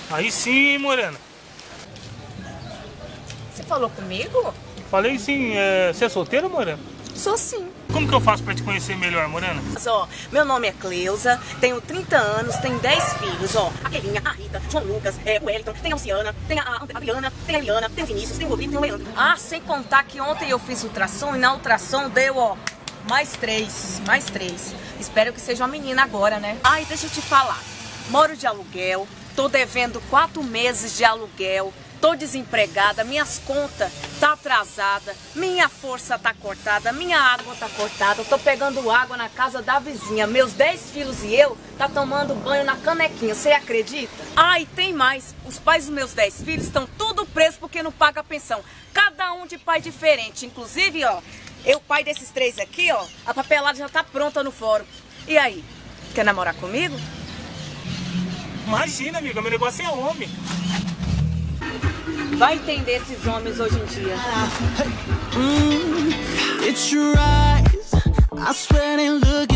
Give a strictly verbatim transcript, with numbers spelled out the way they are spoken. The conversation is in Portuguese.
Aí sim, morena. Você falou comigo? Falei sim. É... Você é solteira, morena? Sou sim. Como que eu faço pra te conhecer melhor, morena? Mas, ó, meu nome é Cleusa, tenho trinta anos, tenho dez filhos, ó. A Kelinha, a Rita, João Lucas, é, o Wellington, tem a Luciana, tem a, a Adriana, tem a Eliana, tem o Vinícius, tem o Rodrigo, tem o Leandro. Ah, sem contar que ontem eu fiz ultrassom e na ultrassom deu, ó, mais três, mais três. Espero que seja uma menina agora, né? Ai, deixa eu te falar. Moro de aluguel, tô devendo quatro meses de aluguel. Tô desempregada, minhas contas tá atrasada, minha força tá cortada, minha água tá cortada, eu tô pegando água na casa da vizinha, meus dez filhos e eu tá tomando banho na canequinha, você acredita? Ah, e tem mais, os pais dos meus dez filhos estão tudo presos porque não paga a pensão, cada um de pai diferente, inclusive, ó, eu pai desses três aqui, ó, a papelada já tá pronta no fórum. E aí, quer namorar comigo? Imagina, amiga, meu negócio é homem. Vai entender esses homens hoje em dia. Mm, it's your eyes, I swear they look